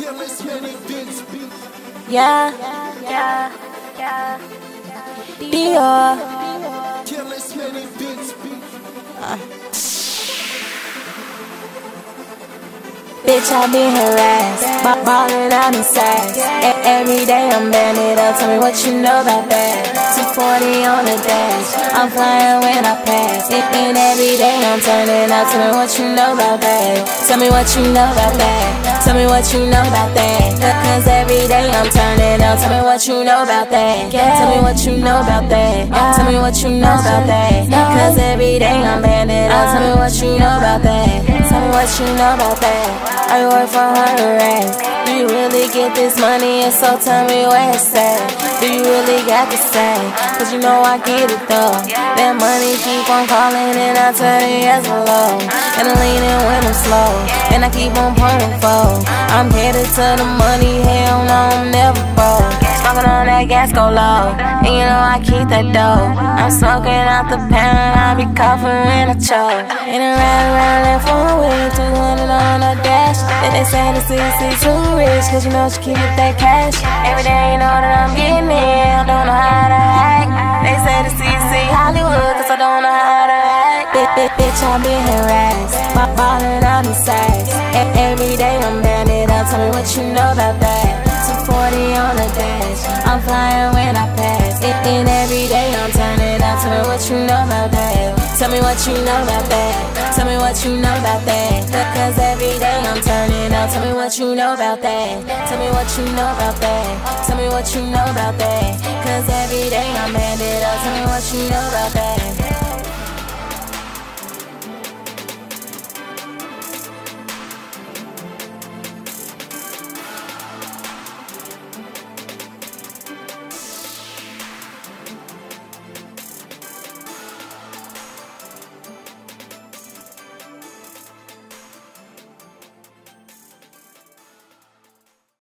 Yeah, Dior. Bitch, I been harassed, ballin' out in sacks. Every day I'm banded up, tell me what you know about that. 240 on the dash, I'm flying when I pass. And every day I'm turning up, tell me what you know about that. Tell me what you know about that. Tell me what you know about that. Cause every day I'm turning up, tell me what you know about that. Tell me what you know about that. Tell me what you know about that. Cause every day I'm banded up, tell me what you know about that. Tell me what you know about that. I work for her ass. Do you really get this money? If so, tell me where it's at. Do you really got the same? Cause you know I get it though. That money keep on calling and I turn it yes below. And I'm leaning when I'm slow, and I keep on pointing forward. I'm headed to the money, hell no, I'm never broke. Smoking on that gas, go low, and you know I keep that dough. I'm smoking out the pound, I be coughing when I choke. And I ride around that phone with 200 on the dash. And they say the CC too rich, cause you know she keep that cash. Every day you know that I'm getting it, I don't know how to act. They say the CC Hollywood, cause I don't know how to act. Bitch, I been harassed, ballin' out in sacks. Every day I'm banded up, tell me what you know about that. 240 on the dash, I'm flying when I pass. And every day I'm turning up, tell me what you know about that. Tell me what you know about that. Tell me what you know about that. Cause every day I'm turning up, tell me what you know about that. Tell me what you know about that. Tell me what you know about that. Cause every day I'm banded up, tell me what you know about that.